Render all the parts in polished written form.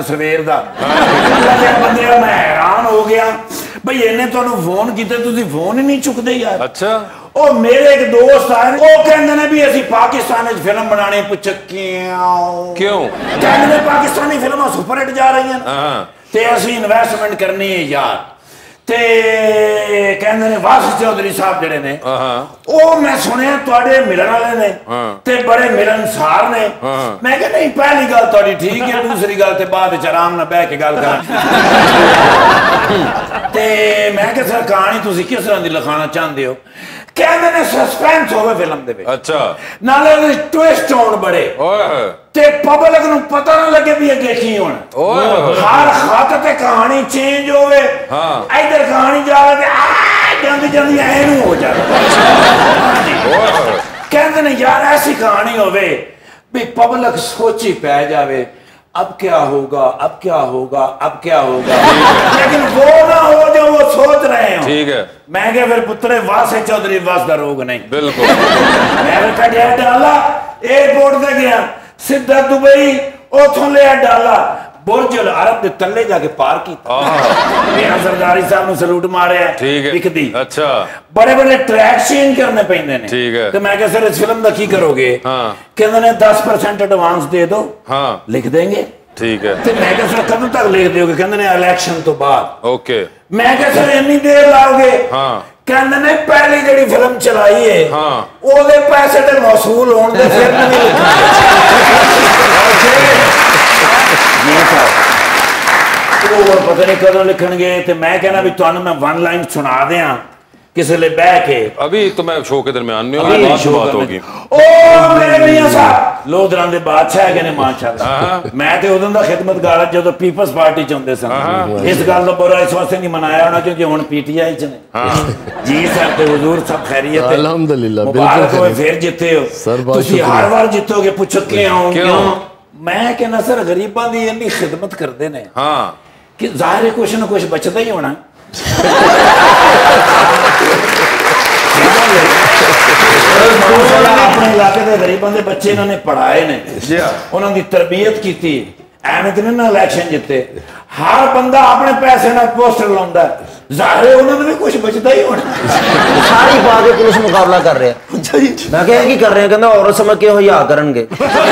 सवेर दा बंदे मैं हैरान हो गया भाई इन्हें तुहानू फोन किया तुसीं फोन ही नहीं चुकते यार। अच्छा ओ मेरे एक दोस्त आए वो कहंदे ने भी असीं पाकिस्तान च फिल्म बनाने पुछ क्यों कहंदे पाकिस्तानी फिल्मां सुपरहिट जा रही हैं ते असीं इन्वेस्टमेंट करनी है यार ते कहंदे ने वासिफ चौधरी साहब जेडे ने ओ मैं सुनिया तुहाडे मिलण वाले ने ते बड़े मिलनसार ने। मैं कहा नहीं पहली गल तुहाडी ठीक है दूसरी गल ते बाद च आराम नाल बैठ के गल करां ते मैं कहा सर कहानी तुसीं किस तरह दी लिखाना चाहते हो कहंदे ने सस्पेंस होवे फिल्म दे विच अच्छा नाले ट्विस्ट होण बड़े ते पब्लिक नूं पता ना लगे भी अगे की होना हर खत ते कहानी चेंज होवे इधर कहानी जावे ते जल्दी जल्दी ऐनू हो जावे कहंदे ने यार ऐसी कहानी होवे भी पब्लिक सोची पै जावे अब क्या होगा अब क्या होगा अब क्या होगा लेकिन वो ना हो जो वो सोच रहे हो। ठीक है मैं क्या फिर पुत्रे वासिफ चौधरी वास का रोग नहीं बिल्कुल मैं कटिया डाला एयरपोर्ट से गया सीधा दुबई उथों लिया डाला बुर्ज अल अरब के तले जाके पार किया सरदारी साहब ने सलूट मारे दिखदी अच्छा बड़े बड़े ट्रैक चेंज करने पैंदे ने ठीक है तो मैं क्या सर इस फिल्म का की करोगे कहंदे ने 10% एडवांस दे दो लिख देंगे ठीक है तो मैं क्या सर कदों तक लिख दोगे कहंदे ने इलेक्शन तो बाद ओके मैं क्या सर इतनी देर लाओगे कहंदे ने पहली जेडी फिल्म चलाई है ओदे पैसे ते वसूल होण दे फिर नहीं पता नहीं कदों लिखणगे ते मैं कहना भी तुहानू मैं वन लाइन सुना दियां किसी ले बह के अभी तो मैं शो के दरमियान में बात होगी ओ मेरे मियां साहब लोधरां दे बादशाह है ने माशाअल्लाह मैं ते उदों दा खिदमतगार जदों पीपल्स पार्टी च हुंदे सन इस गल दा बुरा इस वास्ते नहीं मनाया होना क्योंकि हुण पीटीआई च ने जी सर ते हुजूर सब खैरियत है अल्हम्दुलिल्लाह बिल्कुल फिर जिते हो तुसी हर बार जितोगे पुछो क्यों मैं कहना सर गरीबां दी इन्नी खिदमत करदे ने हां कि जाहिर है कुछ ना कुछ बचदा ही होना अपने इलाके के गरीबों के बच्चे इन्होंने पढ़ाए ने उन्होंने तरबियत की एवं तो नहीं इलेक्शन जिते हर बंदा अपने पैसे ना पोस्टर लाता जाहिर है उन्होंने भी कुछ बचता ही होना सारी बात पुलिस मुकाबला कर रहे हैं मैं क्या की कर रहे हैं कहना औरत समझ के हिया करनगे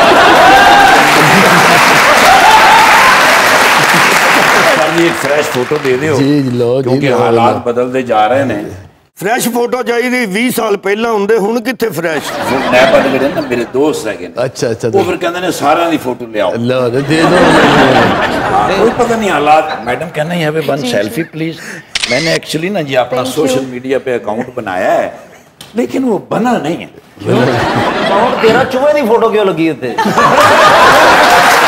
एक फ्रेश फोटो दे दो क्योंकि हालात बदलते जा रहे हैं फ्रेश फोटो चाहिए 20 साल पहला होंगे हुण कित्थे फ्रेश मैं बदल गए ना मेरे दोस्त है अच्छा अच्छा वो फिर कहंदे ने सारा दी फोटो ले आओ लो दे दो कोई पता नहीं हालात मैडम कहना है पे वन सेल्फी प्लीज मैंने एक्चुअली ना जी अपना सोशल मीडिया पे अकाउंट बनाया है लेकिन वो बना नहीं है तेरा चूहे की फोटो क्यों लगी है